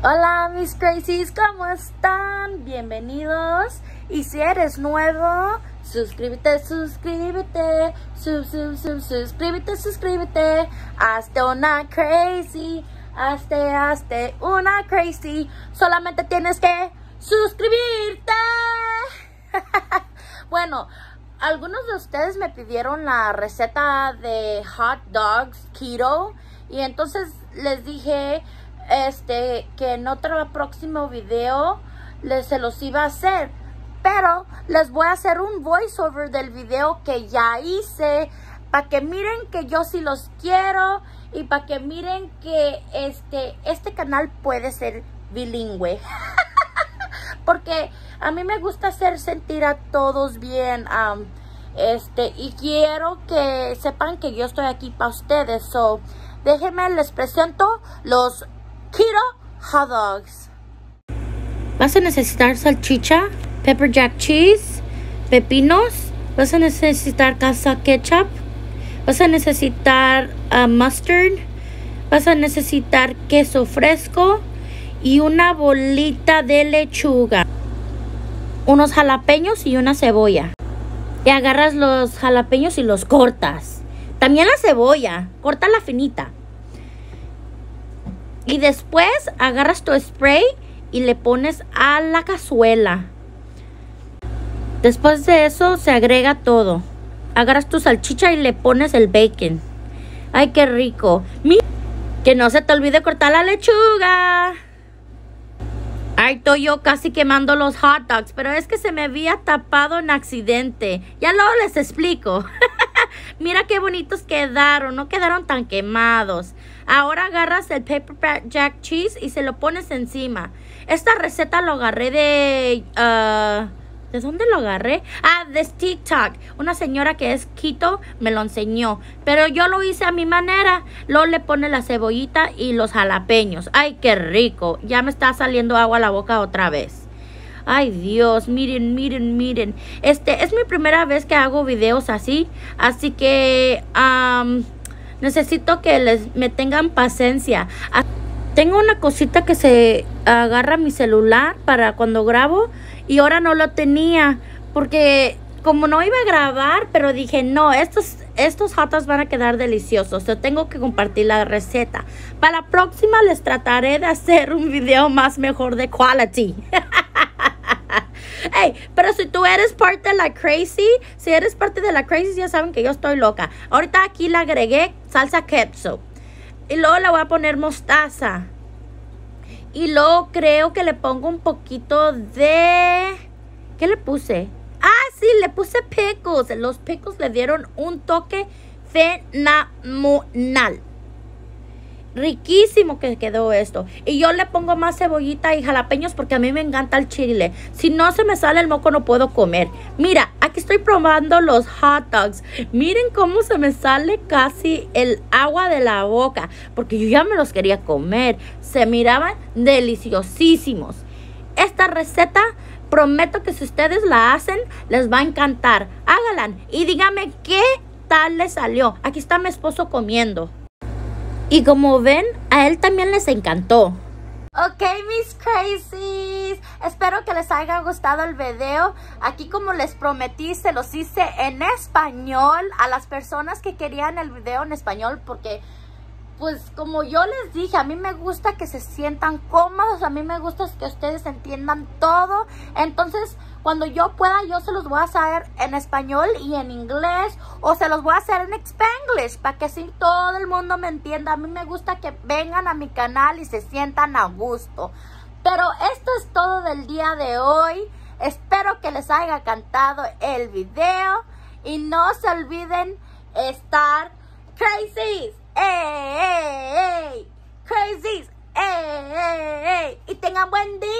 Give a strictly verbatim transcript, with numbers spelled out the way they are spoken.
Hola mis crazies, ¿cómo están? Bienvenidos. Y si eres nuevo, suscríbete, suscríbete, sub, sub, sub, suscríbete, suscríbete. Hazte una crazy, hazte, hazte una crazy. Solamente tienes que suscribirte. Bueno, algunos de ustedes me pidieron la receta de hot dogs keto y entonces les dije este que en otro próximo video les se los iba a hacer, pero les voy a hacer un voiceover del video que ya hice para que miren que yo sí los quiero y para que miren que este este canal puede ser bilingüe. Porque a mí me gusta hacer sentir a todos bien, um, este, y quiero que sepan que yo estoy aquí para ustedes. So, déjenme les presento los keto hot dogs. Vas a necesitar salchicha, pepper jack cheese, pepinos, vas a necesitar casa ketchup, vas a necesitar uh, mustard, vas a necesitar queso fresco y una bolita de lechuga, unos jalapeños y una cebolla. Y agarras los jalapeños y los cortas. También la cebolla, córtala finita. Y después agarras tu spray y le pones a la cazuela. Después de eso se agrega todo. Agarras tu salchicha y le pones el bacon. ¡Ay, qué rico! Mira, que no se te olvide cortar la lechuga. Ay, estoy yo casi quemando los hot dogs, pero es que se me había tapado en accidente. Ya luego les explico. Mira qué bonitos quedaron, no quedaron tan quemados. Ahora agarras el pepper jack cheese y se lo pones encima. Esta receta lo agarré de... Uh, ¿De dónde lo agarré? Ah, de TikTok. Una señora que es keto me lo enseñó. Pero yo lo hice a mi manera. Luego le pone la cebollita y los jalapeños. ¡Ay, qué rico! Ya me está saliendo agua a la boca otra vez. ¡Ay, Dios! Miren, miren, miren. Este es mi primera vez que hago videos así. Así que um, necesito que les me tengan paciencia. Tengo una cosita que se agarra mi celular para cuando grabo. Y ahora no lo tenía, porque como no iba a grabar, pero dije, no, estos, estos hot dogs van a quedar deliciosos. Yo tengo que compartir la receta. Para la próxima les trataré de hacer un video más mejor de quality. Hey, pero si tú eres parte de la crazy, si eres parte de la crazy, ya saben que yo estoy loca. Ahorita aquí le agregué salsa ketchup. Y luego le voy a poner mostaza. Y luego creo que le pongo un poquito de... ¿Qué le puse? Ah, sí, le puse pickles. Los pickles le dieron un toque fenomenal. Riquísimo que quedó esto. Y yo le pongo más cebollita y jalapeños porque a mí me encanta el chile. Si no se me sale el moco no puedo comer. Mira, aquí estoy probando los hot dogs. Miren cómo se me sale casi el agua de la boca. Porque yo ya me los quería comer. Se miraban deliciosísimos. Esta receta prometo que si ustedes la hacen les va a encantar. Háganla y díganme qué tal les salió. Aquí está mi esposo comiendo. Y como ven, a él también les encantó. Ok, mis crazies, espero que les haya gustado el video. Aquí, como les prometí, se los hice en español a las personas que querían el video en español. Porque, pues, como yo les dije, a mí me gusta que se sientan cómodos. A mí me gusta que ustedes entiendan todo. Entonces, cuando yo pueda, yo se los voy a hacer en español y en inglés. O se los voy a hacer en Spanglish, para que así todo el mundo me entienda. A mí me gusta que vengan a mi canal y se sientan a gusto. Pero esto es todo del día de hoy. Espero que les haya encantado el video. Y no se olviden estar crazies. ¡Ey, ey, ey! ¡Crazies! ¡Ey, ey, ey! Y tengan buen día.